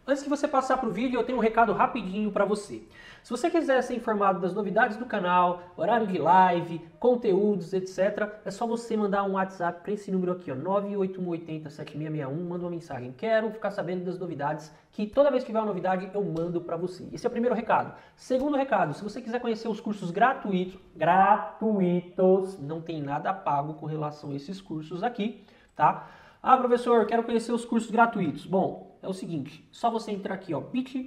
Antes de você passar para o vídeo, eu tenho um recado rapidinho para você. Se você quiser ser informado das novidades do canal, horário de live, conteúdos, etc., é só você mandar um WhatsApp para esse número aqui, ó, 981807661, manda uma mensagem. Quero ficar sabendo das novidades, que toda vez que tiver uma novidade eu mando para você. Esse é o primeiro recado. Segundo recado, se você quiser conhecer os cursos gratuitos, não tem nada pago com relação a esses cursos aqui, tá? Ah, professor, quero conhecer os cursos gratuitos. Bom, é o seguinte, só você entrar aqui, ó,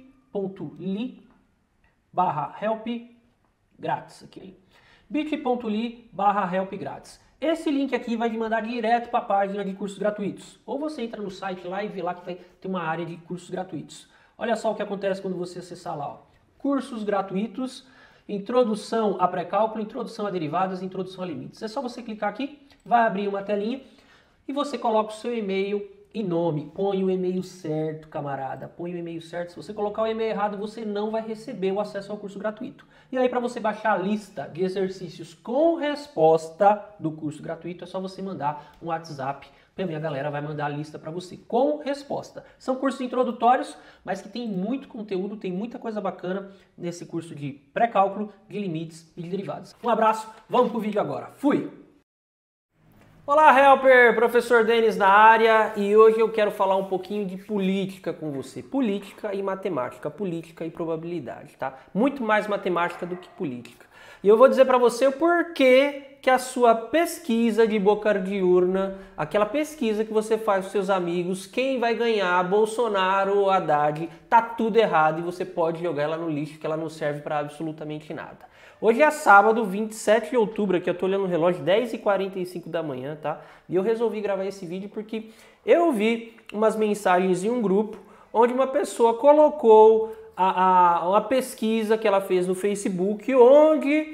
bit.ly/help grátis, aqui. bit.ly/help grátis. Esse link aqui vai te mandar direto para a página de cursos gratuitos. Ou você entra no site lá e vê lá que vai ter uma área de cursos gratuitos. Olha só o que acontece quando você acessar lá, ó. Cursos gratuitos, introdução a pré-cálculo, introdução a derivadas, introdução a limites. É só você clicar aqui, vai abrir uma telinha e você coloca o seu e-mail e nome. Põe o e-mail certo, camarada. Põe o e-mail certo. Se você colocar o e-mail errado, você não vai receber o acesso ao curso gratuito. E aí, para você baixar a lista de exercícios com resposta do curso gratuito, é só você mandar um WhatsApp. A minha galera vai mandar a lista para você com resposta. São cursos introdutórios, mas que tem muito conteúdo, tem muita coisa bacana nesse curso de pré-cálculo, de limites e de derivadas. Um abraço, vamos pro vídeo agora. Fui! Olá, Helper! Professor Denis na área, e hoje eu quero falar um pouquinho de política com você. Política e matemática, política e probabilidade, tá? Muito mais matemática do que política. E eu vou dizer para você o porquê que a sua pesquisa de boca de urna, aquela pesquisa que você faz com seus amigos, quem vai ganhar, Bolsonaro ou Haddad, tá tudo errado e você pode jogar ela no lixo, que ela não serve para absolutamente nada. Hoje é sábado, 27 de outubro, aqui eu tô olhando o relógio, 10h45 da manhã, tá? E eu resolvi gravar esse vídeo porque eu vi umas mensagens em um grupo onde uma pessoa colocou uma pesquisa que ela fez no Facebook, onde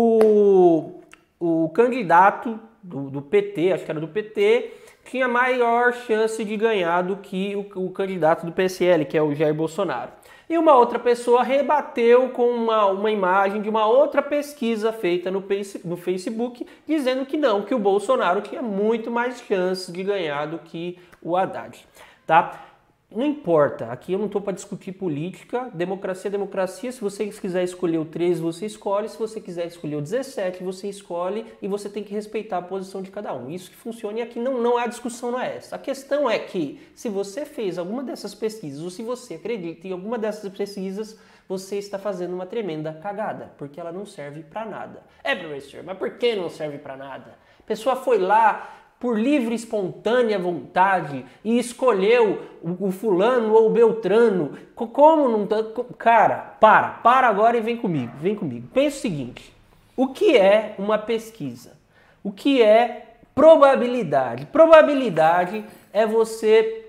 o candidato do PT, acho que era do PT, tinha maior chance de ganhar do que o candidato do PSL, que é o Jair Bolsonaro. E uma outra pessoa rebateu com uma imagem de uma outra pesquisa feita no Facebook, dizendo que não, que o Bolsonaro tinha muito mais chance de ganhar do que o Haddad, tá? Não importa, aqui eu não estou para discutir política, democracia é democracia, se você quiser escolher o 13, você escolhe, se você quiser escolher o 17, você escolhe e você tem que respeitar a posição de cada um. Isso que funciona e aqui não há discussão, não é essa. A questão é que se você fez alguma dessas pesquisas ou se você acredita em alguma dessas pesquisas, você está fazendo uma tremenda cagada, porque ela não serve para nada. É, professor, mas por que não serve para nada? A pessoa foi lá por livre e espontânea vontade e escolheu o fulano ou o beltrano. Como não... Cara, para agora e vem comigo. Pensa o seguinte, o que é uma pesquisa? O que é probabilidade? Probabilidade é você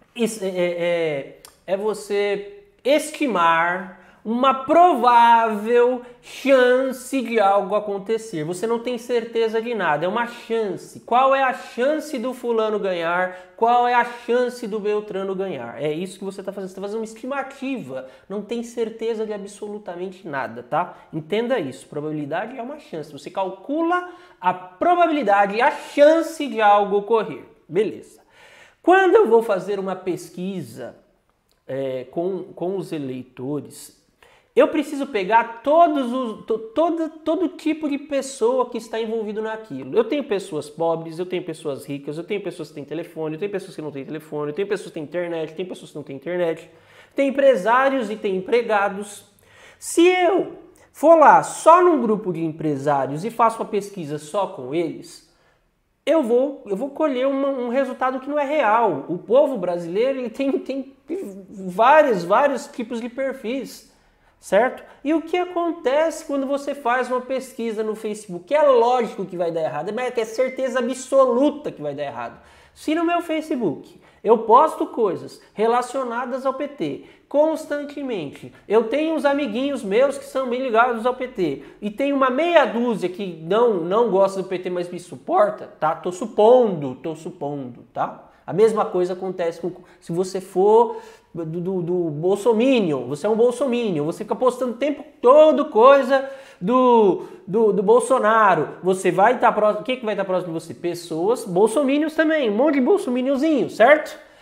estimar uma provável chance de algo acontecer. Você não tem certeza de nada, é uma chance. Qual é a chance do fulano ganhar? Qual é a chance do Beltrano ganhar? É isso que você está fazendo. Você está fazendo uma estimativa. Não tem certeza de absolutamente nada, tá? Entenda isso. Probabilidade é uma chance. Você calcula a probabilidade e a chance de algo ocorrer. Beleza. Quando eu vou fazer uma pesquisa com os eleitores, eu preciso pegar todo tipo de pessoa que está envolvido naquilo. Eu tenho pessoas pobres, eu tenho pessoas ricas, eu tenho pessoas que têm telefone, eu tenho pessoas que não têm telefone, eu tenho pessoas que têm internet, eu tenho pessoas que não têm internet, tem empresários e tem empregados. Se eu for lá só num grupo de empresários e faço uma pesquisa só com eles, eu vou colher um resultado que não é real. O povo brasileiro ele tem vários tipos de perfis. Certo? E o que acontece quando você faz uma pesquisa no Facebook? É lógico que vai dar errado, mas é certeza absoluta que vai dar errado. Se no meu Facebook eu posto coisas relacionadas ao PT constantemente, eu tenho uns amiguinhos meus que são bem ligados ao PT e tem uma meia dúzia que não gosta do PT, mas me suporta, tá? Tô supondo, tá? A mesma coisa acontece se você for do bolsominion, você é um bolsominion, você fica postando o tempo todo coisa do Bolsonaro, você vai estar próximo, o que vai estar próximo de você? Pessoas bolsominions também, um monte de bolsominionzinho, certo?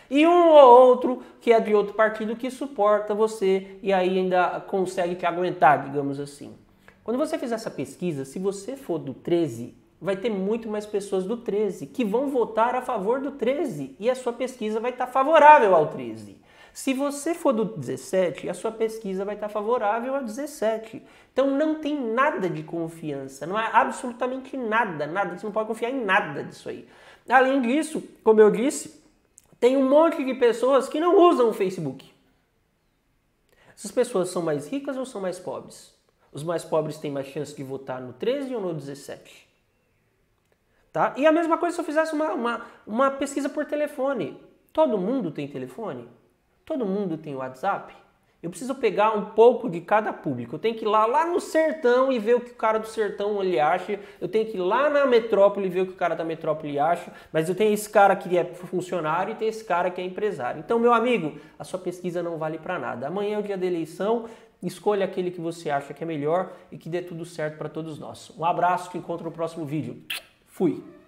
E um ou outro que é de outro partido que suporta você e aí ainda consegue te aguentar, digamos assim. Quando você fizer essa pesquisa, se você for do 13, vai ter muito mais pessoas do 13 que vão votar a favor do 13 e a sua pesquisa vai estar favorável ao 13. Se você for do 17, a sua pesquisa vai estar favorável ao 17. Então não tem nada de confiança, não é absolutamente nada, você não pode confiar em nada disso aí. Além disso, como eu disse, tem um monte de pessoas que não usam o Facebook. Essas pessoas são mais ricas ou são mais pobres? Os mais pobres têm mais chance de votar no 13 ou no 17? Tá? E a mesma coisa se eu fizesse uma pesquisa por telefone. Todo mundo tem telefone? Todo mundo tem WhatsApp? Eu preciso pegar um pouco de cada público. Eu tenho que ir lá no sertão e ver o que o cara do sertão ele acha. Eu tenho que ir lá na metrópole e ver o que o cara da metrópole acha. Mas eu tenho esse cara que é funcionário e tem esse cara que é empresário. Então, meu amigo, a sua pesquisa não vale para nada. Amanhã é o dia da eleição. Escolha aquele que você acha que é melhor e que dê tudo certo para todos nós. Um abraço, te encontro no próximo vídeo. Fui!